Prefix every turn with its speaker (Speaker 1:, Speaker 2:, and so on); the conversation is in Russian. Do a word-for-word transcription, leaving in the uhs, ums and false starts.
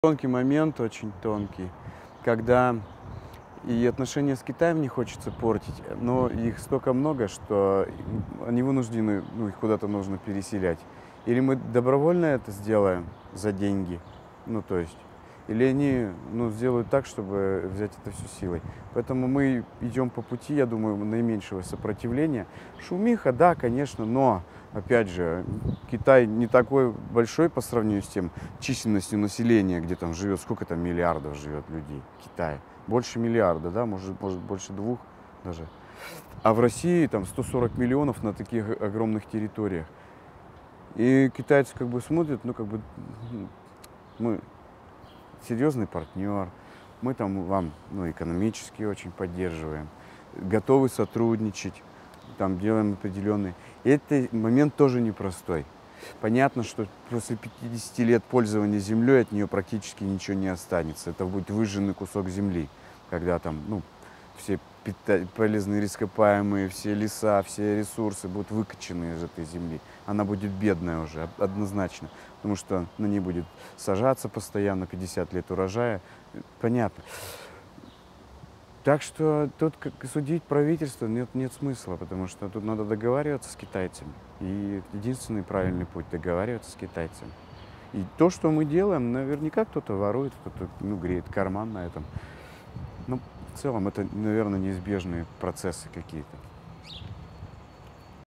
Speaker 1: Тонкий момент, очень тонкий, когда и отношения с Китаем не хочется портить, но их столько много, что они вынуждены, ну, их куда-то нужно переселять. Или мы добровольно это сделаем за деньги, ну, то есть, или они, ну, сделают так, чтобы взять это всё силой. Поэтому мы идем по пути, я думаю, наименьшего сопротивления. Шумиха, да, конечно, но, опять же, Китай не такой большой по сравнению с тем численностью населения, где там живет, сколько там миллиардов живет людей в Китае. Больше миллиарда, да, может, может больше двух даже. А в России там сто сорок миллионов на таких огромных территориях. И китайцы как бы смотрят, ну, как бы, мы серьезный партнер, мы там вам, ну, экономически очень поддерживаем, готовы сотрудничать, там делаем определенные. И этот момент тоже непростой. Понятно, что после пятидесяти лет пользования землей от нее практически ничего не останется. Это будет выжженный кусок земли, когда там, ну, все полезные ископаемые, все леса, все ресурсы будут выкачаны из этой земли. Она будет бедная уже, однозначно, потому что на ней будет сажаться постоянно пятьдесят лет урожая. Понятно. Так что тут как судить правительство нет, нет смысла, потому что тут надо договариваться с китайцами. И единственный правильный путь – договариваться с китайцами. И то, что мы делаем, наверняка кто-то ворует, кто-то, ну, греет карман на этом. Ну, в целом, это, наверное, неизбежные процессы какие-то.